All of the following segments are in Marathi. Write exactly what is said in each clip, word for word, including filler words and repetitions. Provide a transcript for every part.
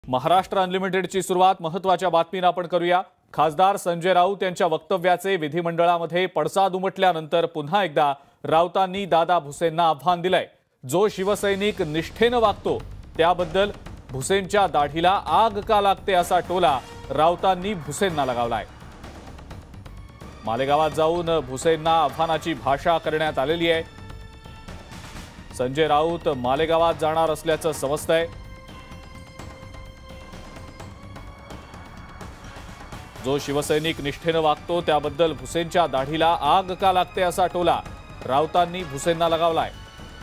महाराष्ट्र अनलिमिटेडची सुरुवात महत्त्वाच्या बातमीने आपण करूया। खासदार संजय राऊत यांच्या वक्तव्याचे विधिमंडळामध्ये पडसाद उमटल्यानंतर पुन्हा एकदा राऊतांनी दादा भुसेंना आव्हान दिलंय। जो शिवसैनिक निष्ठेने वागतो त्याबद्दल भुसेंच्या दाढीला आग का लागते असा टोला राऊतांनी भुसेंना लगावलाय। मालेगावात जाऊन भुसेंना आव्हानाची भाषा करण्यात आलेली आहे। संजय राऊत मालेगावात जाणार असल्याचं समजतंय। जो शिवसैनिक निष्ठेने वागतो त्याबद्दल भुसेंच्या दाढीला आग का लागते असा टोला राऊतांनी भुसेंना लगावलाय।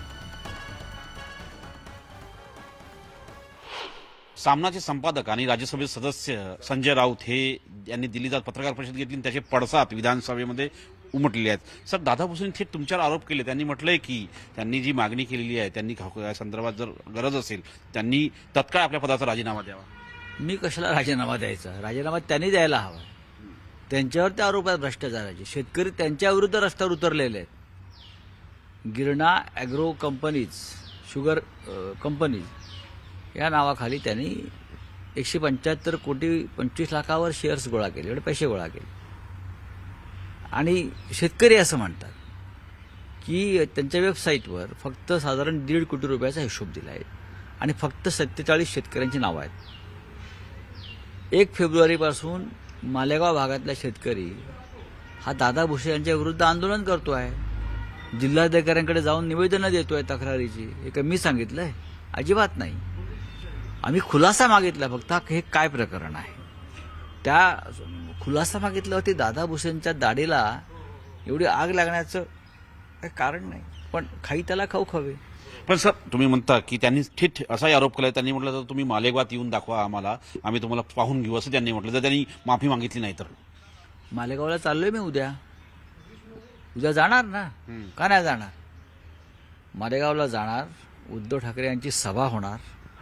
सामनाचे संपादक आणि राज्यसभेचे सदस्य संजय राऊत हे यांनी दिल्लीत पत्रकार परिषद घेतली आणि त्याचे पडसाद विधानसभेमध्ये उमटले आहेत। सर, दादा भुसेंनी थेट तुमच्यावर आरोप केले। त्यांनी म्हटलंय की त्यांनी जी मागणी केलेली आहे त्यांनी या संदर्भात जर गरज असेल त्यांनी तत्काळ आपल्या पदाचा राजीनामा द्यावा। मी कशाला राजीनामा द्यायचा? राजीनामा त्यांनी द्यायला हवा। त्यांच्यावर ते आरोप आहेत भ्रष्टाचाराचे। शेतकरी त्यांच्या विरुद्ध रस्त्यावर उतरलेले आहेत। Girna agro companies, sugar companies या नावाखाली त्यांनी एकशे पंच्याहत्तर कोटी पंचवीस लाखावर शेअर्स गोळा केले, एवढे पैसे गोळा केले। आणि शेतकरी असं म्हणतात की त्यांच्या वेबसाईटवर फक्त साधारण दीड कोटी रुपयाचा हिशोब दिला आहे आणि फक्त सत्तेचाळीस शेतकऱ्यांची नावं आहेत। एक फेब्रुवारीपासून मालेगाव भागातला शेतकरी हा दादा भुसे यांच्या विरुद्ध आंदोलन करतो आहे। जिल्हाधिकाऱ्यांकडे जाऊन निवेदनं देतोय तक्रारीची। हे काय मी सांगितलंय? अजिबात नाही। आम्ही खुलासा मागितला फक्त हे काय प्रकरण आहे। त्या खुलासा मागितल्यावरती दादा भुसेंच्या दाढीला एवढी आग लागण्याचं काही कारण नाही। पण खाई त्याला खाऊ खावे। पण सर, तुम्ही म्हणता की त्यांनी थेट असाही आरोप केला। त्यांनी म्हटलं तर तुम्ही मालेगावात येऊन दाखवा आम्हाला, आम्ही तुम्हाला पाहून घेऊ असं त्यांनी म्हटलं। तर त्यांनी माफी मागितली नाही तर? मालेगावला चाललोय मी उद्या उद्या जाणार ना, का नाही जाणार? मालेगावला जाणार, उद्धव ठाकरे यांची सभा होणार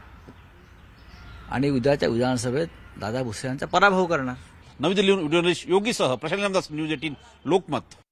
आणि उद्याच्या विधानसभेत दादा भुसे यांचा पराभव करणार। नवी दिल्लीहून व्हिडिओ जर्नलिस्ट योगीसह प्रशांत रामदास, न्यूज अठरा लोकमत।